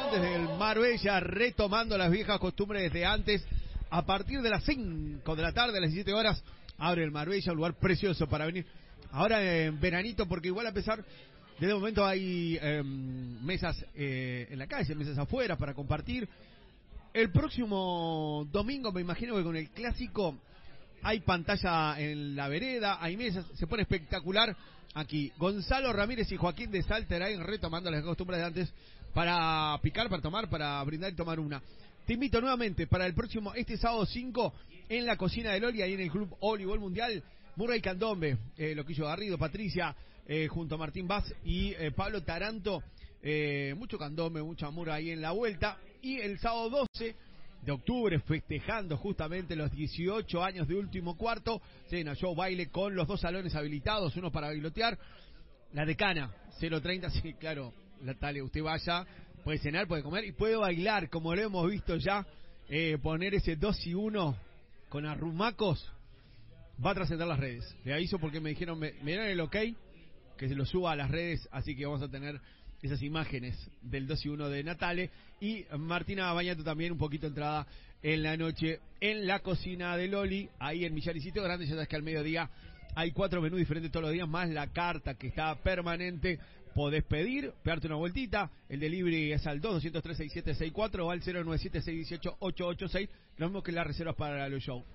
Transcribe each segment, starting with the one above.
amantes del Marbella retomando las viejas costumbres de antes. A partir de las 5 de la tarde, a las 17 horas, abre el Marbella, un lugar precioso para venir. Ahora en veranito, porque igual a pesar, desde el momento hay mesas en la calle, mesas afuera para compartir. El próximo domingo, me imagino que con el clásico, hay pantalla en la vereda, hay mesas, se pone espectacular aquí. Gonzalo Ramírez y Joaquín de Salterain retomando las costumbres de antes para picar, para tomar, para brindar y tomar una. Te invito nuevamente para el próximo, este sábado 5, en la cocina de Loli, ahí en el Club Voleibol Mundial, Murray Candombe, Loquillo Garrido, Patricia, junto a Martín Vaz y Pablo Taranto, mucho candombe, mucho amor ahí en la vuelta. Y el sábado 12 de octubre, festejando justamente los 18 años de Último Cuarto, cena, show, baile con los dos salones habilitados, uno para bailotear, la decana, 030, sí, claro, Natalia, usted vaya, puede cenar, puede comer y puede bailar, como lo hemos visto ya, poner ese 2 y 1 con arrumacos, va a trascender las redes. Le aviso porque me dijeron, me dieron el ok, que se lo suba a las redes, así que vamos a tener esas imágenes del 2 y 1 de Natale. Y Martina Bañato también un poquito entrada en la noche en la cocina de Loli, ahí en Millar y Sitio Grande. Ya sabes que al mediodía hay 4 menús diferentes todos los días, más la carta que está permanente. Podés pedir, pegarte una vueltita. El delivery es al 2-203-6764 o al 097-618-886. Lo mismo que las reservas para los shows.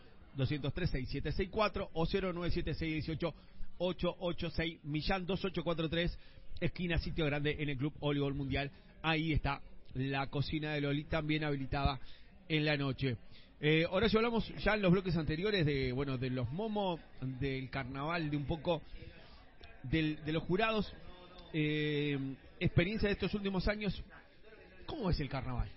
2-203-6764 o 097-618-886. Millán 2843, esquina Sitio Grande, en el Club Voleibol Mundial. Ahí está la cocina de Loli, también habilitada en la noche. Horacio, hablamos ya en los bloques anteriores de, bueno, de los momos, del carnaval, de un poco de los jurados. Experiencia de estos últimos años. ¿Cómo es el carnaval?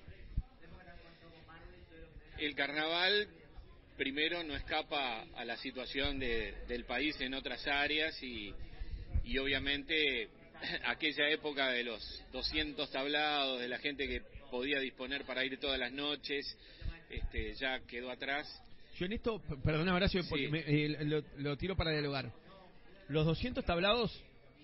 El carnaval, primero, no escapa a la situación del país en otras áreas y obviamente aquella época de los 200 tablados, de la gente que podía disponer para ir todas las noches, ya quedó atrás. Yo en esto, perdona Horacio, Sí. lo tiro para dialogar. Los 200 tablados,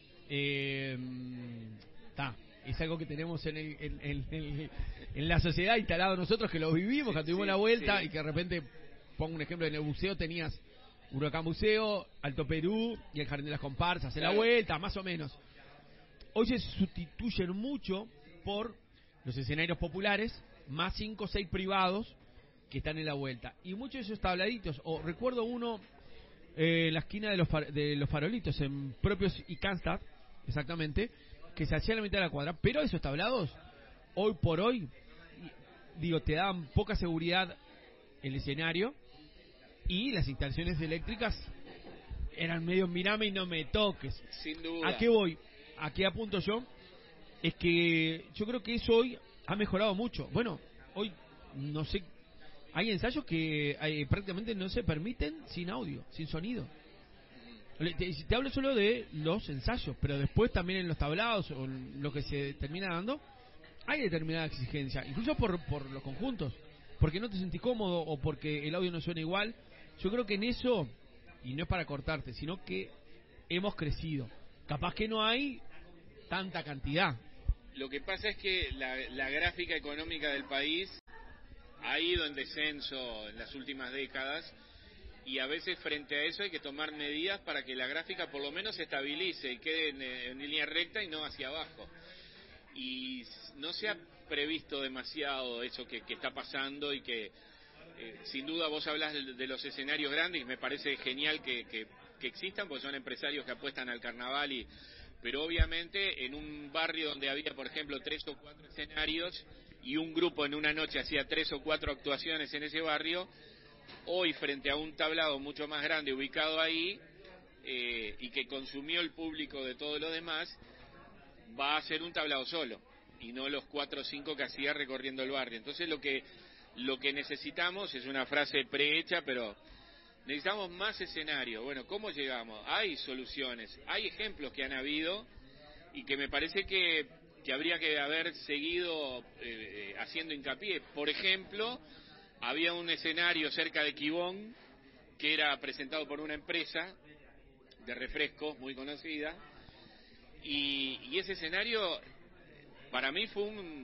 es algo que tenemos en la sociedad instalado nosotros, que lo vivimos, que tuvimos la vuelta, y que de repente, pongo un ejemplo, en el buceo tenías Huracán Buceo, Alto Perú y el Jardín de las Comparsas, en la vuelta, más o menos. Hoy se sustituyen mucho por los escenarios populares, más 5 o 6 privados que están en la vuelta. Y muchos de esos tabladitos, o recuerdo uno, la esquina de los farolitos, en Propios y Cannstatt, exactamente, que se hacía a la mitad de la cuadra, pero esos tablados, hoy por hoy, digo, te dan poca seguridad el escenario, y las instalaciones eléctricas eran medio mirame y no me toques. Sin duda. ¿A qué voy? ¿A qué apunto yo? Es que yo creo que eso hoy ha mejorado mucho. Bueno, hoy, no sé, hay ensayos que prácticamente no se permiten sin audio, sin sonido. Te hablo solo de los ensayos, pero después también en los tablados o en lo que se termina dando, hay determinada exigencia, incluso por los conjuntos, porque no te sentís cómodo o porque el audio no suena igual. Yo creo que en eso, y no es para cortarte, sino que hemos crecido. Capaz que no hay tanta cantidad. Lo que pasa es que la gráfica económica del país ha ido en descenso en las últimas décadas y a veces frente a eso hay que tomar medidas para que la gráfica por lo menos se estabilice y quede en línea recta y no hacia abajo. Y no se ha previsto demasiado eso que está pasando y que sin duda vos hablas de los escenarios grandes y me parece genial que existan porque son empresarios que apuestan al carnaval pero obviamente en un barrio donde había por ejemplo 3 o 4 escenarios y un grupo en una noche hacía 3 o 4 actuaciones en ese barrio, hoy frente a un tablado mucho más grande ubicado ahí y que consumió el público de todo lo demás, va a ser un tablado solo y no los 4 o 5 que hacía recorriendo el barrio. Entonces lo que necesitamos es una frase prehecha, pero necesitamos más escenario. Bueno, ¿cómo llegamos? Hay soluciones, hay ejemplos que han habido y que me parece que habría que haber seguido haciendo hincapié. Por ejemplo, había un escenario cerca de Quibón que era presentado por una empresa de refrescos muy conocida y ese escenario para mí fue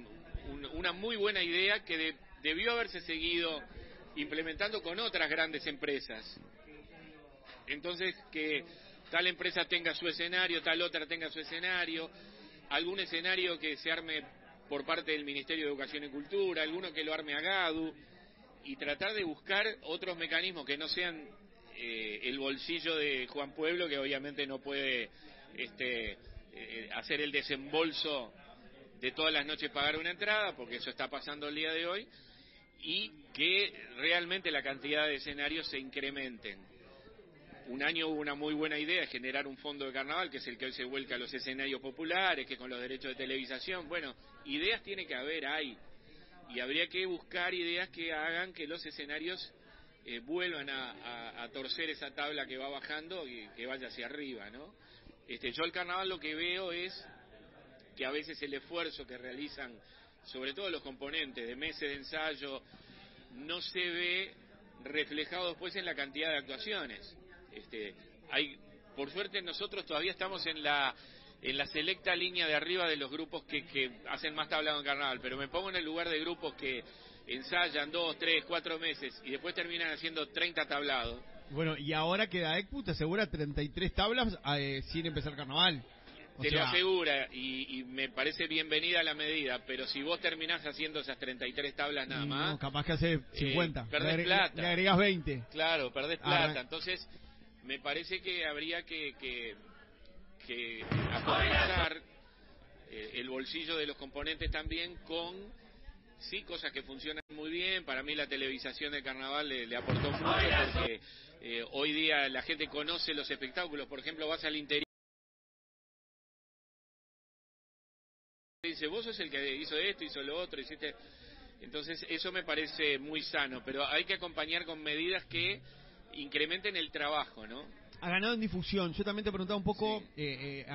una muy buena idea que debió haberse seguido implementando con otras grandes empresas. Entonces, que tal empresa tenga su escenario, tal otra tenga su escenario, algún escenario que se arme por parte del Ministerio de Educación y Cultura, alguno que lo arme AGADU, y tratar de buscar otros mecanismos que no sean el bolsillo de Juan Pueblo, que obviamente no puede hacer el desembolso de todas las noches pagar una entrada, porque eso está pasando el día de hoy, y que realmente la cantidad de escenarios se incrementen. Un año hubo una muy buena idea, generar un fondo de carnaval, que es el que hoy se vuelca a los escenarios populares, que con los derechos de televisación. Bueno, ideas tiene que haber, hay, y habría que buscar ideas que hagan que los escenarios vuelvan a torcer esa tabla que va bajando y que vaya hacia arriba, ¿no? Yo el carnaval lo que veo es que a veces el esfuerzo que realizan, sobre todo los componentes de meses de ensayo, no se ve reflejado después en la cantidad de actuaciones. Por suerte nosotros todavía estamos en la selecta línea de arriba de los grupos que hacen más tablado en carnaval, pero me pongo en el lugar de grupos que ensayan 2, 3, 4 meses y después terminan haciendo 30 tablados. Bueno, y ahora que AECPU te asegura 33 tablas sin empezar carnaval. Te lo asegura, y me parece bienvenida la medida, pero si vos terminás haciendo esas 33 tablas nada más... No, capaz que hace 50. Perdés plata. Le agregás 20. Claro, perdés plata. Entonces, me parece que habría que actualizar el bolsillo de los componentes también con, sí, cosas que funcionan muy bien. Para mí la televisación del carnaval le aportó mucho, porque hoy día la gente conoce los espectáculos. Por ejemplo, vas al interior, dice, vos sos el que hizo esto, hizo lo otro, hiciste... Entonces eso me parece muy sano, pero hay que acompañar con medidas que incrementen el trabajo, ¿no? Ha ganado en difusión. Yo también te preguntaba un poco, sí.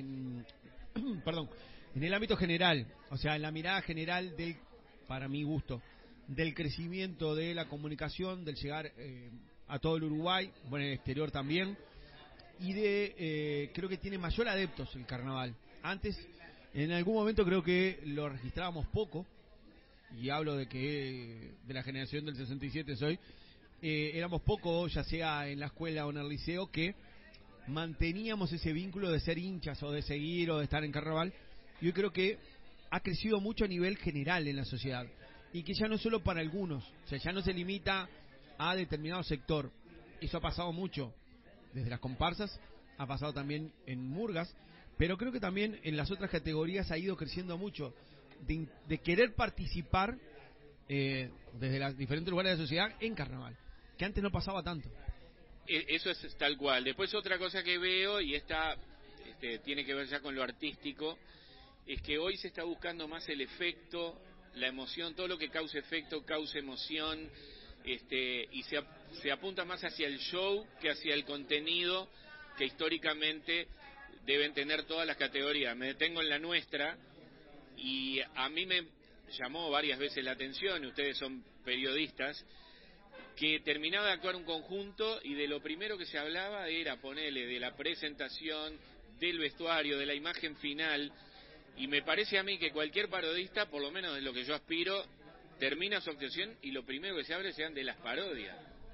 Perdón, en el ámbito general, o sea, en la mirada general para mi gusto, del crecimiento de la comunicación, del llegar a todo el Uruguay, bueno, en el exterior también, y creo que tiene mayor adeptos el carnaval. Antes, en algún momento creo que lo registrábamos poco, y hablo de la generación del 67 soy, éramos pocos, ya sea en la escuela o en el liceo, que manteníamos ese vínculo de ser hinchas o de seguir o de estar en carnaval. Yo creo que ha crecido mucho a nivel general en la sociedad, y que ya no solo para algunos, o sea, ya no se limita a determinado sector. Eso ha pasado mucho desde las comparsas, ha pasado también en murgas, pero creo que también en las otras categorías ha ido creciendo mucho de querer participar desde los diferentes lugares de la sociedad en carnaval, que antes no pasaba tanto. Eso es tal cual. Después otra cosa que veo, y tiene que ver ya con lo artístico, es que hoy se está buscando más el efecto, la emoción, todo lo que cause efecto, cause emoción, y se apunta más hacia el show que hacia el contenido que históricamente deben tener todas las categorías. Me detengo en la nuestra, y a mí me llamó varias veces la atención, ustedes son periodistas, que terminaba de actuar un conjunto y de lo primero que se hablaba era, ponele, de la presentación, del vestuario, de la imagen final, y me parece a mí que cualquier parodista, por lo menos de lo que yo aspiro, termina su actuación y lo primero que se abre sean de las parodias.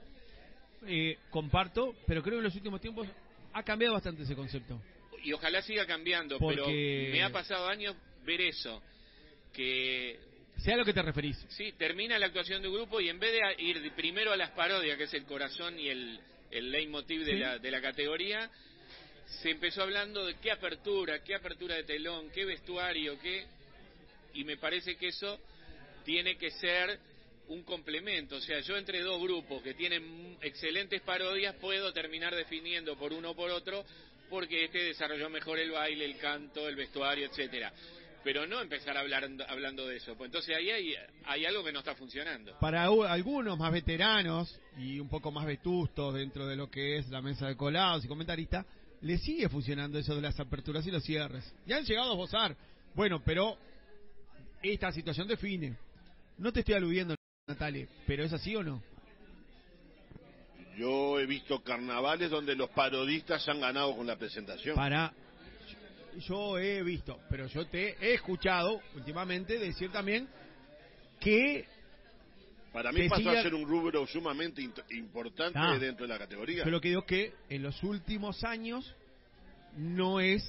Comparto, pero creo que en los últimos tiempos ha cambiado bastante ese concepto. Y ojalá siga cambiando, pero me ha pasado años ver eso, que... Sea a lo que te referís. Sí, termina la actuación de un grupo y en vez de ir primero a las parodias, que es el corazón y el leitmotiv de la categoría, se empezó hablando de qué apertura de telón, qué vestuario, y me parece que eso tiene que ser un complemento. O sea, yo entre dos grupos que tienen excelentes parodias puedo terminar definiendo por uno o por otro porque desarrolló mejor el baile, el canto, el vestuario, etcétera. Pero no empezar hablando de eso. Pues entonces ahí hay algo que no está funcionando. Para algunos más veteranos y un poco más vetustos dentro de lo que es la mesa de colados y comentaristas, le sigue funcionando eso de las aperturas y los cierres. Ya han llegado a esbozar. Bueno, pero esta situación define. No te estoy aludiendo, Natalie, pero ¿es así o no? Yo he visto carnavales donde los parodistas han ganado con la presentación. yo he visto, pero yo te he escuchado últimamente decir también que para mí pasó a ser un rubro sumamente importante dentro de la categoría. Pero lo que digo es que en los últimos años no es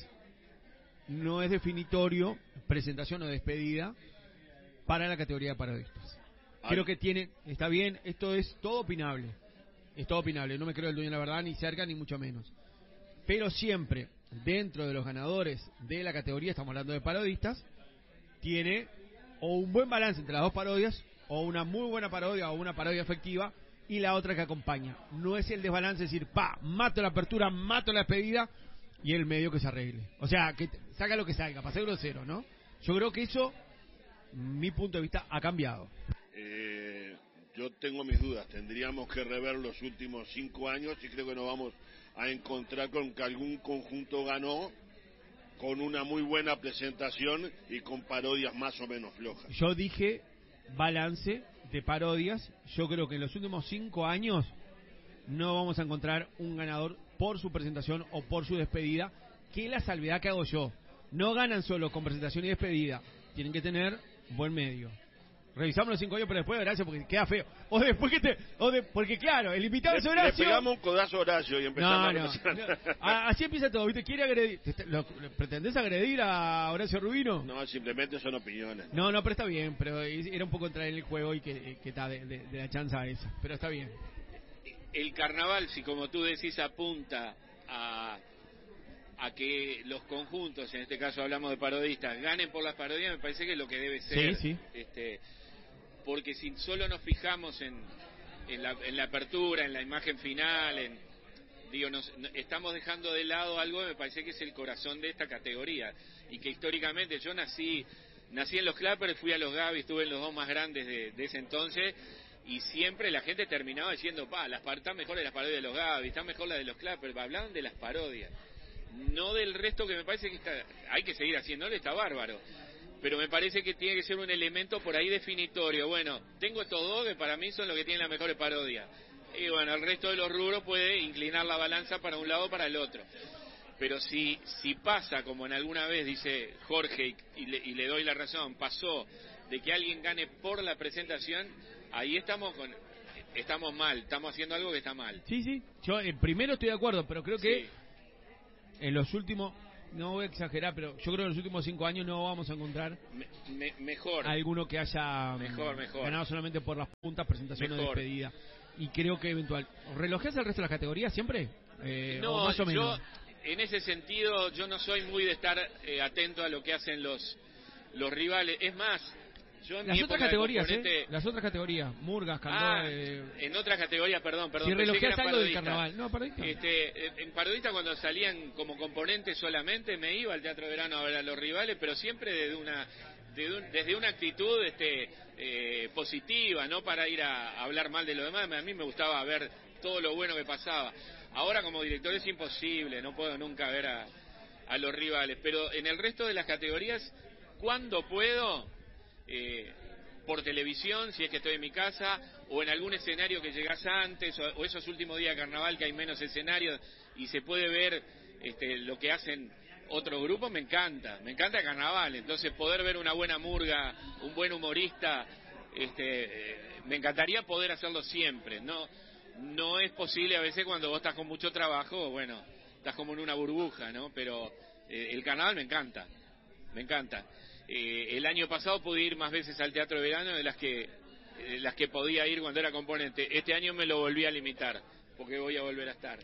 definitorio presentación o despedida para la categoría de parodistas. Creo que está bien, esto es todo opinable. Es todo opinable, no me creo el dueño de la verdad, ni cerca, ni mucho menos. Pero siempre, dentro de los ganadores de la categoría, estamos hablando de parodistas, tiene o un buen balance entre las dos parodias, o una muy buena parodia, o una parodia efectiva, y la otra que acompaña. No es el desbalance decir, mato la apertura, mato la despedida, y el medio que se arregle. O sea, que saca lo que salga, para ser grosero, ¿no? Yo creo que eso, mi punto de vista, ha cambiado. Yo tengo mis dudas, tendríamos que rever los últimos 5 años y creo que nos vamos a encontrar con que algún conjunto ganó con una muy buena presentación y con parodias más o menos flojas. Yo dije balance de parodias, yo creo que en los últimos 5 años no vamos a encontrar un ganador por su presentación o por su despedida, que es la salvedad que hago yo. No ganan solo con presentación y despedida, tienen que tener buen medio. Revisamos los 5 años, pero después, Horacio, porque queda feo. O después porque claro, el invitado es Horacio. Le pegamos un codazo a Horacio y empezamos no. Así empieza todo, ¿viste? ¿Quiere agredir? ¿Pretendés agredir a Horacio Rubino? No, simplemente son opiniones. No, pero está bien, pero era un poco entrar en el juego y que está de la chanza esa, pero está bien. El carnaval, si como tú decís, apunta a que los conjuntos, en este caso hablamos de parodistas, ganen por las parodias, me parece que es lo que debe ser. Sí. Porque si solo nos fijamos en la apertura, en la imagen final, estamos dejando de lado algo que me parece que es el corazón de esta categoría. Y que históricamente yo nací en los Clappers, fui a los Gaby, estuve en los dos más grandes de ese entonces, y siempre la gente terminaba diciendo, están mejores las parodias de los Gaby, están mejor las de los Clappers, hablaban de las parodias. No del resto, que me parece que hay que seguir haciéndolo, está bárbaro. Pero me parece que tiene que ser un elemento por ahí definitorio. Bueno, tengo estos dos que para mí son los que tienen la mejor parodia. Y bueno, el resto de los rubros puede inclinar la balanza para un lado o para el otro. Pero si pasa, como en alguna vez dice Jorge, y le doy la razón, pasó de que alguien gane por la presentación, ahí estamos mal, estamos haciendo algo que está mal. Sí, yo primero estoy de acuerdo, pero creo que en los últimos, no voy a exagerar, pero yo creo que en los últimos 5 años no vamos a encontrar mejor alguno que haya mejor ganado solamente por las puntas, presentación o despedida. Y creo que eventual. ¿Relojeas el resto de las categorías siempre? No, o más o menos. Yo en ese sentido yo no soy muy de estar atento a lo que hacen los rivales. Es más, yo en las otras categorías, las otras categorías, Murgas, Candor, en otras categorías, perdón. Si relojeas algo del carnaval. No, parodista. En parodista, cuando salían como componente solamente, me iba al Teatro de Verano a ver a los rivales, pero siempre desde una actitud positiva, no para ir a hablar mal de lo demás. A mí me gustaba ver todo lo bueno que pasaba. Ahora como director es imposible, no puedo nunca ver a los rivales, pero en el resto de las categorías, cuando puedo, por televisión, si es que estoy en mi casa, o en algún escenario que llegas antes, o esos últimos días de carnaval que hay menos escenarios y se puede ver lo que hacen otros grupos, me encanta carnaval. Entonces poder ver una buena murga, un buen humorista, me encantaría poder hacerlo siempre. No es posible a veces cuando vos estás con mucho trabajo, bueno, estás como en una burbuja, ¿no? Pero el carnaval me encanta. El año pasado pude ir más veces al Teatro de Verano de las que podía ir cuando era componente. Este año me lo volví a limitar, porque voy a volver a estar.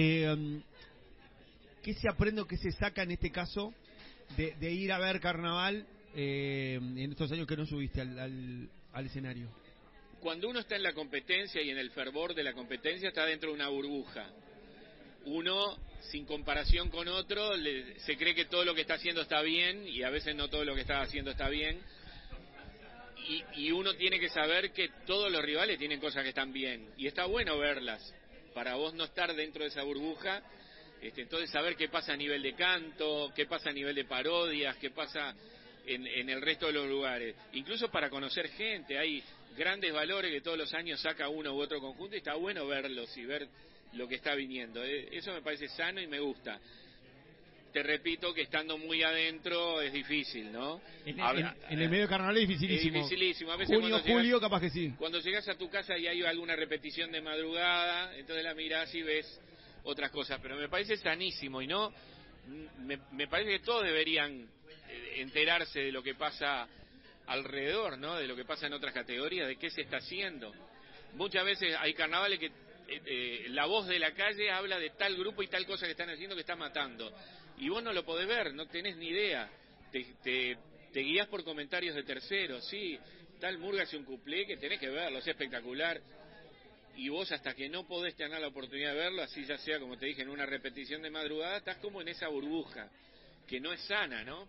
¿Qué se aprende o qué se saca en este caso de ir a ver carnaval en estos años que no subiste al escenario? Cuando uno está en la competencia y en el fervor de la competencia, está dentro de una burbuja. Uno, sin comparación con otro, se cree que todo lo que está haciendo está bien, y a veces no todo lo que está haciendo está bien. Y uno tiene que saber que todos los rivales tienen cosas que están bien, y está bueno verlas, para vos no estar dentro de esa burbuja. Entonces saber qué pasa a nivel de canto, qué pasa a nivel de parodias, qué pasa en el resto de los lugares. Incluso para conocer gente, hay grandes valores que todos los años saca uno u otro conjunto, y está bueno verlos y ver lo que está viniendo. Eso me parece sano y me gusta. te repito que estando muy adentro es difícil, ¿no? En el medio de carnaval es dificilísimo. Es dificilísimo. A veces Junio, julio, capaz que sí. Cuando llegas a tu casa y hay alguna repetición de madrugada, entonces la mirás y ves otras cosas. Pero me parece sanísimo y no... Me parece que todos deberían enterarse de lo que pasa alrededor, ¿no? De lo que pasa en otras categorías, de qué se está haciendo. Muchas veces hay carnavales que la voz de la calle habla de tal grupo y tal cosa que están haciendo que está matando. Y vos no lo podés ver, no tenés ni idea. Te guías por comentarios de terceros. Sí, tal murga hace un cuplé que tenés que verlo, es espectacular. Y vos hasta que no podés tener la oportunidad de verlo, así ya sea, como te dije, en una repetición de madrugada, estás como en esa burbuja, que no es sana, ¿no?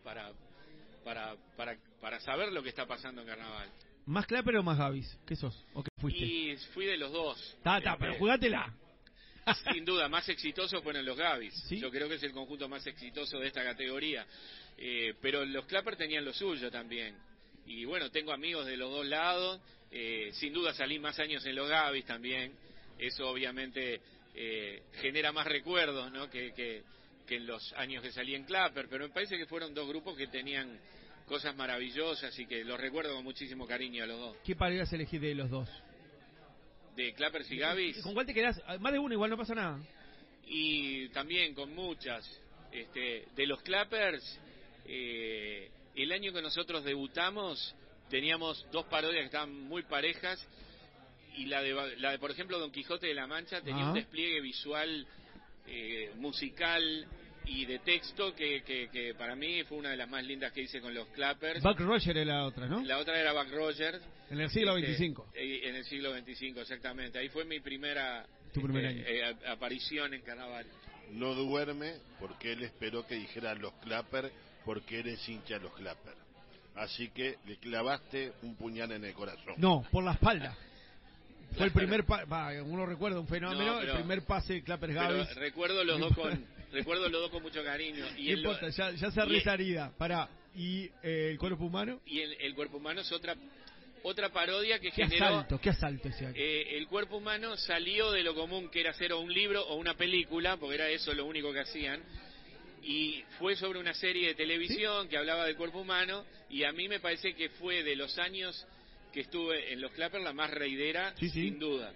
Para saber lo que está pasando en carnaval. ¿Más Clapper o más Gavis? ¿Qué sos? ¿O qué fuiste? Y fui de los dos. Pero jugátela. Sin duda, más exitosos fueron los Gavis. ¿Sí? Yo creo que es el conjunto más exitoso de esta categoría. Pero los Clapper tenían lo suyo también. Y bueno, tengo amigos de los dos lados. Sin duda salí más años en los Gavis también. Eso obviamente genera más recuerdos, ¿no? que en los años que salí en Clapper. Pero me parece que fueron dos grupos que tenían cosas maravillosas y que los recuerdo con muchísimo cariño a los dos. ¿Qué parejas elegís de los dos? ¿De Clappers y Gavis? ¿Con cuál te quedás? Más de uno, igual no pasa nada. Y también con muchas. De los Clappers, el año que nosotros debutamos, teníamos dos parodias que estaban muy parejas. Y la de por ejemplo, Don Quijote de la Mancha tenía un despliegue visual, musical y de texto que para mí fue una de las más lindas que hice con los Clappers. Buck Rogers era la otra, ¿no? La otra era Buck Rogers. En el siglo XXV. En el siglo XXV, exactamente. Ahí fue mi primer año. Aparición en carnaval. No duerme porque él esperó que dijera los Clapper porque eres hincha de los Clapper. Así que le clavaste un puñal en el corazón. No, por la espalda. Fue el primer uno recuerda un fenómeno, el primer pase de Clapper Gavis. Recuerdo los dos con mucho cariño. Y no importa, ya se reza herida. ¿Y el cuerpo humano? Y el cuerpo humano es otra parodia que ¿Qué generó... ¿Qué asalto ese año? El cuerpo humano salió de lo común que era hacer o un libro o una película, porque era eso lo único que hacían. Y fue sobre una serie de televisión que hablaba del cuerpo humano, y a mí me parece que fue de los años que estuve en los Clapper la más reidera, sin duda.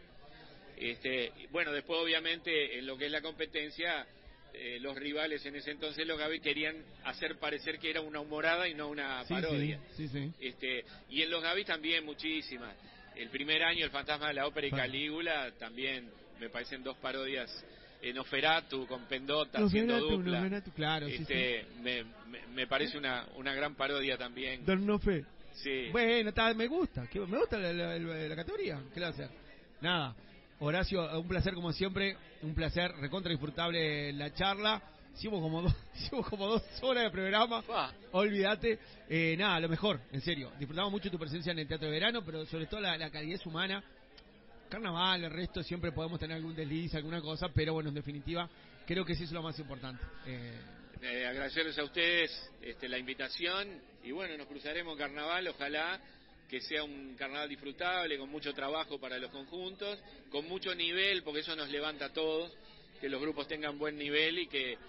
Bueno, después obviamente en lo que es la competencia, los rivales en ese entonces, los Gavis, querían hacer parecer que era una humorada y no una parodia. Sí. Y en los Gavis también muchísimas. El primer año, El Fantasma de la Ópera y Calígula, también me parecen dos parodias. Nosferatu con Pendota haciendo dupla. Nosferatu, claro, me parece una gran parodia también. Don Nofe. Sí. Bueno, me gusta la categoría. ¿Qué le va a hacer? Nada. Horacio, un placer como siempre, un placer, recontra disfrutable la charla. Hicimos como 2 horas de programa. Olvídate. Nada, lo mejor, en serio. Disfrutamos mucho tu presencia en el Teatro de Verano, pero sobre todo la calidez humana. Carnaval, el resto siempre podemos tener algún desliz, alguna cosa, pero bueno, en definitiva, creo que sí es lo más importante. Agradecerles a ustedes la invitación y bueno, nos cruzaremos en carnaval, ojalá que sea un carnaval disfrutable, con mucho trabajo para los conjuntos, con mucho nivel, porque eso nos levanta a todos, que los grupos tengan buen nivel y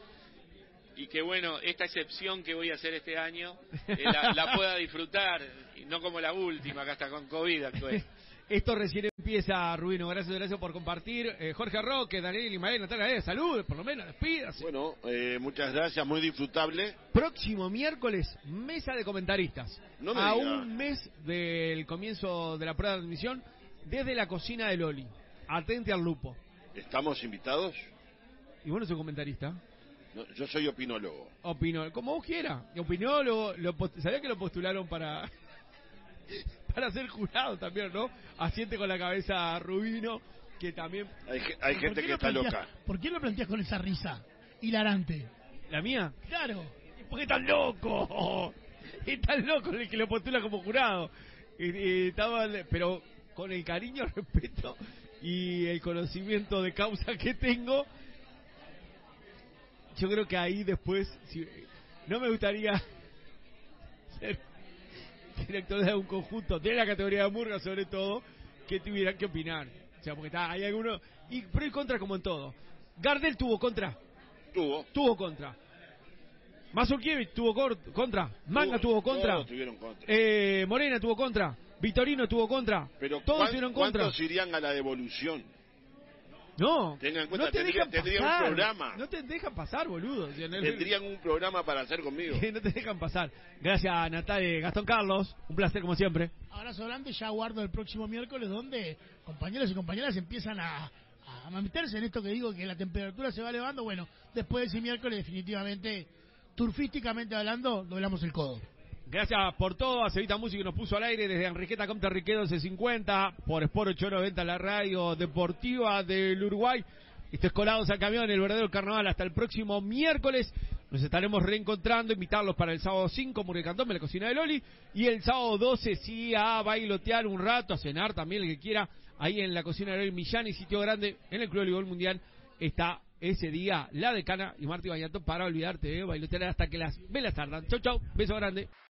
que bueno, esta excepción que voy a hacer este año la pueda disfrutar, y no como la última, que hasta con COVID actué. Esto recién empieza, Rubino. Gracias por compartir. Jorge Roque, Daniel Ismael, Natalia, salud, por lo menos, despídase. Bueno, muchas gracias, muy disfrutable. Próximo miércoles, mesa de comentaristas. No me a diga. Un mes del comienzo de la prueba de admisión, desde la cocina de Loli. Atente al lupo. ¿Estamos invitados? Y bueno, soy comentarista. No, yo soy opinólogo. Como vos quieras. Opinólogo, ¿sabía que lo postularon para ser jurado también, no? Asiente con la cabeza Rubino, que también... Hay gente que está loca. ¿Por qué lo planteas con esa risa hilarante? ¿La mía? Claro. ¿Por qué tan loco? Es tan loco el que lo postula como jurado. Pero con el cariño, respeto y el conocimiento de causa que tengo, yo creo que ahí después... no me gustaría ser director de un conjunto de la categoría de murga, sobre todo, que tuvieran que opinar. O sea, porque hay algunos... Pro y contra como en todo. Gardel tuvo contra. Tuvo contra. Mazurkiewicz tuvo contra, Manga tuvo contra, todos tuvieron contra. Morena tuvo contra, Vitorino tuvo contra, Pero todos tuvieron contra. ¿cuántos irían a la devolución? No, Tengan en cuenta, no te dejan tendrían pasar, un programa. no te dejan pasar, boludo. O sea, Tendrían un programa para hacer conmigo. no te dejan pasar. Gracias, Natalia, Gastón Carlos, un placer como siempre. Abrazo grande, ya guardo el próximo miércoles donde compañeros y compañeras empiezan a meterse en esto que digo, que la temperatura se va elevando. Bueno, después de ese miércoles definitivamente, turfísticamente hablando, doblamos el codo. Gracias por todo, a Cevita Music que nos puso al aire desde Enriqueta Comte Riquedo 50 por Sport 890, la radio deportiva del Uruguay. Estos colados al camión, el verdadero carnaval. Hasta el próximo miércoles nos estaremos reencontrando, invitarlos para el sábado 5, Murrecantón, la cocina de Loli, y el sábado 12 sí a bailotear un rato, a cenar también el que quiera, ahí en la cocina de Loli Millán y Sitio Grande, en el Club de Voleibol Mundial, está ese día la decana y Martí Bañato para olvidarte de bailotear hasta que las velas tardan. Chau, chau, beso grande.